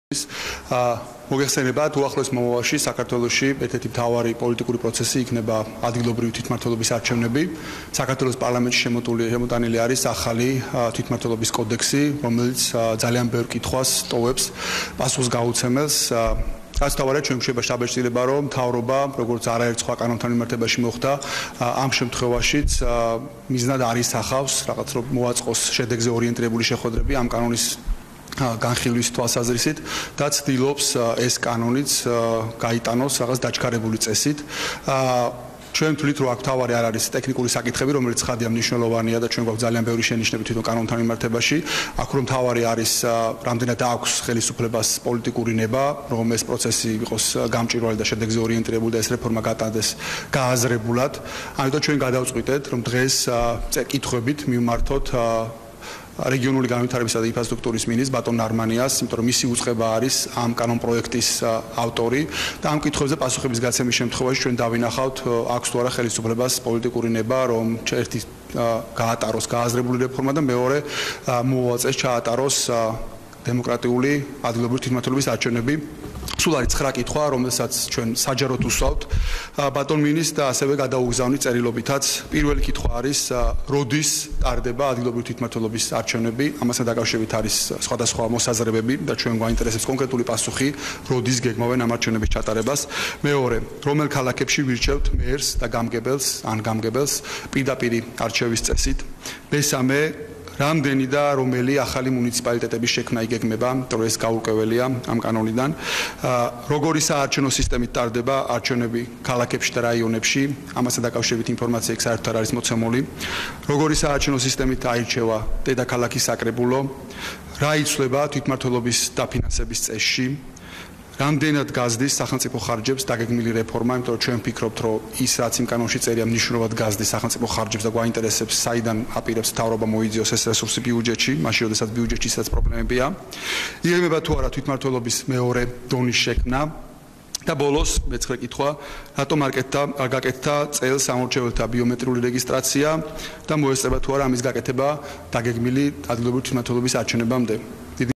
მოგეხსენებათ, უახლოეს მომავალში საქართველოში ერთ-ერთი მთავარი პოლიტიკური პროცესი იქნება ადგილობრივი თვითმმართველობის არჩევნები. საქართველოს პარლამენტში შემოტანილი არის ახალი თვითმმართველობის კოდექსი, რომელიც ძალიან ბევრ კითხვას ტოვებს პასუხისგაუცემელს. რაც თავარია ჩვენ გვხვდება შთაბეჭდილება, რომ მთავრობა, როგორც არაერთ სხვა კანონთან მიმართებაში მოხდა, ამ შემთხვევაშიც მიზნად არ ისახავს რაღაც რომ მოაწყოს შედეგზე ორიენტირებული შეხვედრები ამ კანონის განხილვის თვალსაზრისით და ცდილობს ეს კანონიც გაიტანოს რაღაც დაჩქარებული წესით. ჩვენ თვლით, რომ აქ თავარი არ არის ტექნიკური საკითხები, რომელიც ხადია მნიშვნელოვანია და ჩვენ გვაქვს ძალიან ბევრი შენიშვნები თვითონ კანონთან მიმართებაში. აქ რომ თავარი არის რამდენად აქვს ხელისუფლებას პოლიტიკური ნება, რომ ეს პროცესი იყოს გამჭვირვალე და შედეგზე ორიენტირებული და ეს რეფორმა გატანდეს გააზრებულად. ამიტომ ჩვენ გადავწყვიტეთ, რომ დღეს კითხვებით მივმართოთ რეგიონული განვითარებისა და ინფრასტრუქტურის მინისტრს ბატონ ნარმანიას, იმიტომ რომ მისი უწყება არის ამ კანონ პროექტის ავტორი და ამ კითხვებზე პასუხების გაცემის შემთხვევაში ჩვენ დავინახავთ აქვს თუ არა ხელისუფლებას პოლიტიკური ნება, რომ ერთი გაატაროს გააზრებული რეფორმა და მეორე მომავალ წელს ჩაატაროს დემოკრატიული ადგილობრივი თვითმმართველობის არჩევნები. სულ არის 9 კითხვა, რომელსაც ჩვენ საჯაროდ უსვავთ ბატონ მინისტრს და ასევე გადაუგზავნით წერილობითაც. პირველი კითხვა არის როდის ტარდება ადგილობრივი თვითმმართველობის არჩევნები? ამასთან დაკავშირებით არის სხვადასხვა მოსაზრებები და ჩვენ გვაინტერესებს კონკრეტული პასუხი, როდის გეგმავენ ამ არჩევნების ჩატარებას. მეორე, რომელ ქალაქებში ვირჩევთ მერს და გამგებელს პირდაპირი არჩევის წესით? მესამე, რამდენი და რომელი ახალი მუნიციპალიტეტების შექმნა იგეგმება, იმიტომ რომ ეს გაურკვეველია ამ კანონიდან. როგორი საარჩევნო სისტემით ტარდება არჩევნები ქალაქებში და რაიონებში? ამასთან დაკავშირებით ინფორმაცია იქ საერთოდ არ არის მოცემული. როგორი საარჩევნო სისტემით აირჩევა დედაქალაქის საკრებულო? რა იცვლება თვითმმართველობის დაფინანსების წესში? რამდენად გაზრდის სახელმწიფო ხარჯებს დაგეგმილი რეფორმა, იმიტომ რომ ჩვენ ვფიქრობთ, რომ ის რაც იმ კანონში წერია მნიშვნელოვნად გაზრდის სახელმწიფო ხარჯებს და გვაინტერესებს, საიდან აპირებს მთავრობა მოიძიოს ეს რესურსი ბიუჯეტში, მაშინ როდესაც ბიუჯეტში სადაც პრობლემებია. იგეგმება თუ არა თვითმმართველობის მეორე დონის შექმნა? და ბოლოს მე-9 კითხვა, რატომ არ გაკეთდა წელს ამორჩეველთა ბიომეტრიული რეგისტრაცია და მოესწრება თუ არა ამის გაკეთება დაგეგმილი ადგილობრივი თვითმმართველობის არჩევნებამდე?